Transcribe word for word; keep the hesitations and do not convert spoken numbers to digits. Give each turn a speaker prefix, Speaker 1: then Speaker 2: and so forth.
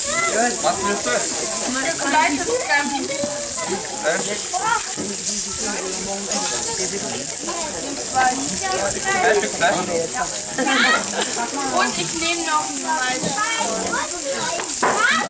Speaker 1: Was willst du?
Speaker 2: Schokolade mit Gambin.
Speaker 1: Zwei Stück Fleisch.
Speaker 2: Und ich nehme noch ein Fleisch.